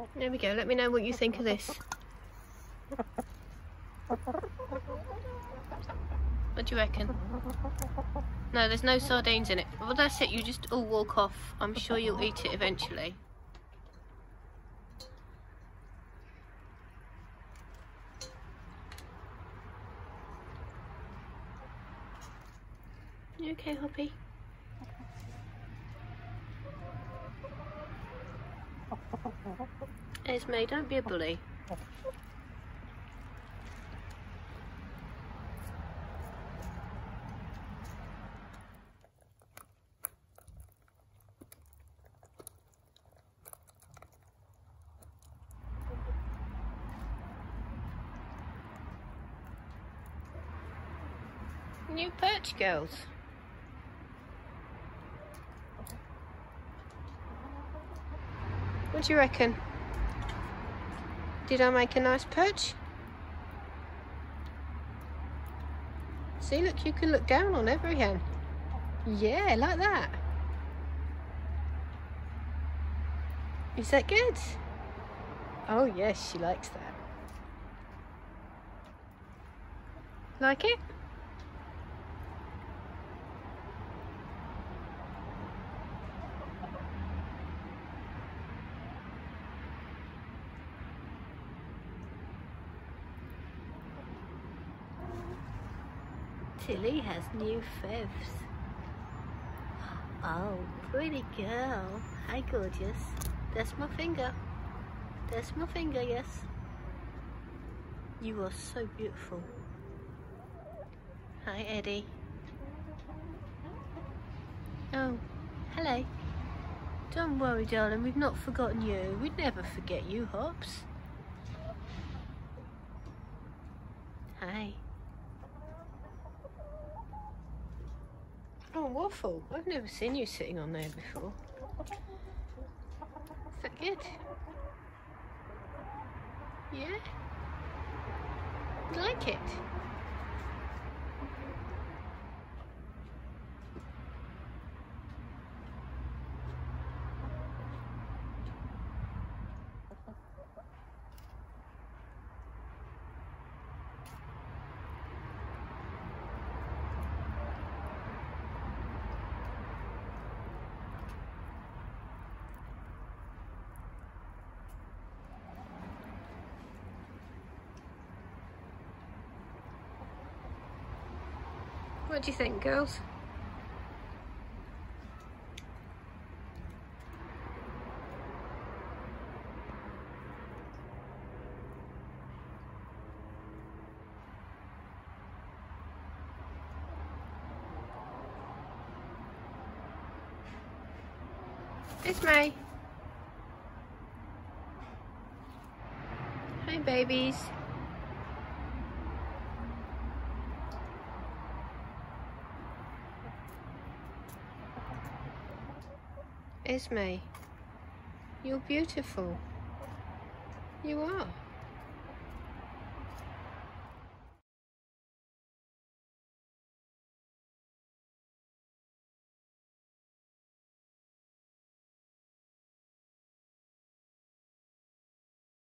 There we go. Let me know what you think of this. What do you reckon? No, there's no sardines in it. Well, that's it. You just all walk off. I'm sure you'll eat it eventually. You okay, Hoppy? Esme, don't be a bully. New perch girls. What do you reckon? Did I make a nice perch? See, look, you can look down on every hen. Yeah, like that. Is that good? Oh yes, she likes that. Like it? Tilly has new feathers. Oh, pretty girl. Hi, gorgeous. That's my finger. That's my finger, yes. You are so beautiful. Hi, Eddie. Oh, hello. Don't worry, darling. We've not forgotten you. We'd never forget you, Hops. Hi. Oh, Waffle. I've never seen you sitting on there before. Is that good? Yeah? You like it? What do you think, girls? It's May. Hi, babies. Esme, you're beautiful. You are.